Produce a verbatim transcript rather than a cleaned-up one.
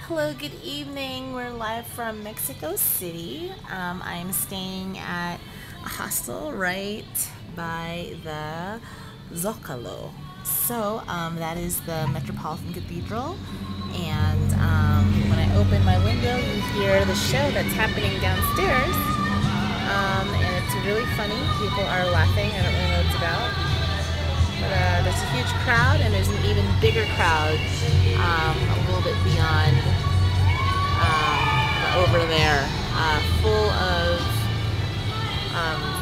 Hello, good evening. We're live from Mexico City. Um, I'm staying at a hostel right by the Zocalo. So um, that is the Metropolitan Cathedral. And um, when I open my window, you hear the show that's happening downstairs. Um, and it's really funny. People are laughing. I don't really know what it's about. But uh, there's a huge crowd, and there's an even bigger crowd um, a little bit beyond um, over there, uh, full of um,